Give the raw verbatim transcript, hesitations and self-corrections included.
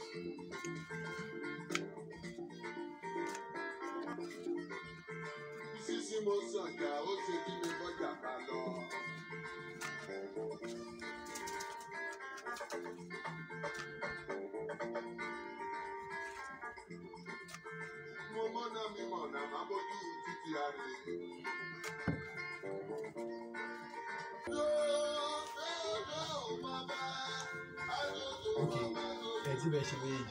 Sísí mo sọ̀jà ó ṣe kí mi bọ́jà bá lọ. Mo mọ́nà mi mọ̀nà má bójú títí àrè. Okay, ẹ ti bẹ ṣe méjì.